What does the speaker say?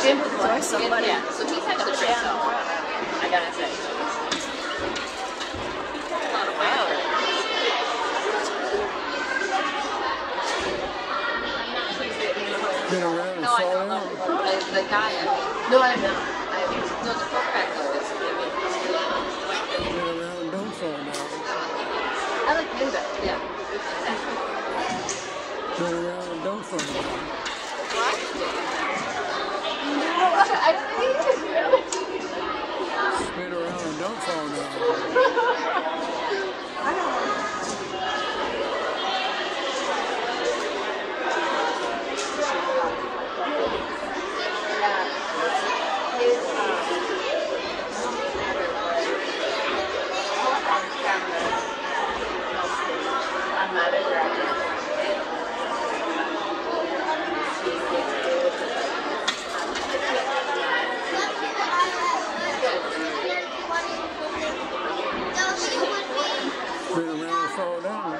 Spin before somebody. Yeah, so he's had to push himself. I gotta say. Wow. Been around and No, I fall don't know. down. The guy, No, I know. no, the quarterback is. Been around and don't fall down. I like him better. Yeah. Been around and don't fall down. What? No, I think Spin around and don't fall down. I don't know. Been around and fall down.